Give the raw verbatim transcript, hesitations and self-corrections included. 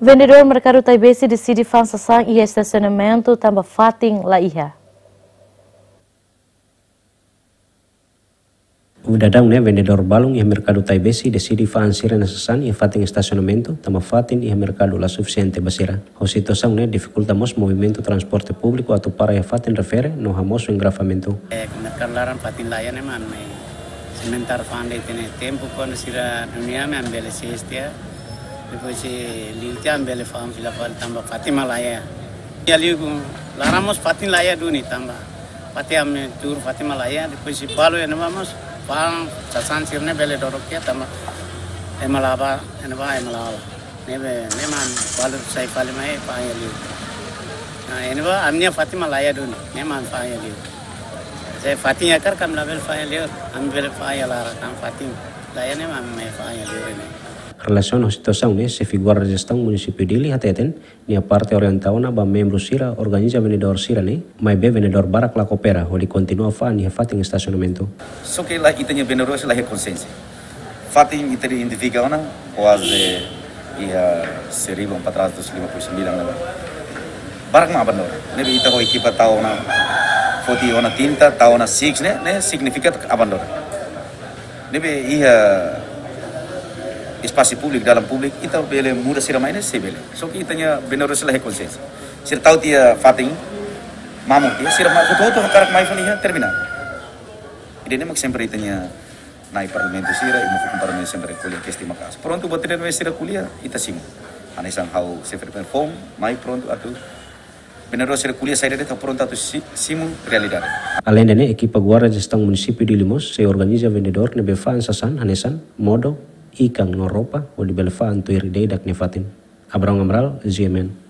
Vendedor mercado Taibesi decide fazer e estacionamento também fating la iha. O dadang né vendedor balung e mercado Taibesi decide fazer na sasan e fating estacionamento também fating e mercado la suficiente basira. A situação né dificultamos movimento transporte público atau para e fating refere no hamos o engravamento. Eh, mercado laran fating layan eman me sementar fande tene tempo quando sira dunia me ambele siestia. Depois se liutia ambele fam fila fal tamba Fatima laya. Ya liu laramos fating laya duni tamba. Pati ame tur Fatima laya depois se balo ene vamos pang sasan sirne bele dorokya tamba emalaba enaba emalala. Nebe neman balo sai pale mai pa ya liu. Nah enaba amnia Fatima laya duni neman pa ya liu. Saya Fatima kar kam label pa ya liu ambele pa ya lara kam Fatima laya neman mai pa ya liu ini. Relação à situação né se figura a gestão município dele ateten ni a parte oriental na ba membro sira organiza vendedor sira né mas be vendedor barak la coopera onde continua fa ni fating estacionamento. Só que lá itanya vendedor sila he consciência. Fating iteri identifica ona quase ia seribu empat ratus lima puluh sembilan na. Barak ma vendedor. Ne ita ko equipa tao na forty ona tinta tao na six né né significa abandor. Ne be ia espaço público dalam público kita bele muda sira maine se bele so que itanya benoro sila consciência sir tau tia fating mamu dia sira ma foto to karak mai fani terminal ide mak sempre itanya nai parlamento sira e mo parlamento sempre kuliah kesti makas pronto botere no sira kuliah ita sim anisang how se perform mai pronto atu benoro sira kuliah saída de pronto atu simu realidade. Além de equipa guarda gestão município de Limos se organiza vendedor ne befa sasan hanesan modo ikang no ropa o di belfa antuir dedak ne fatin. Abraham Amral, Z M N.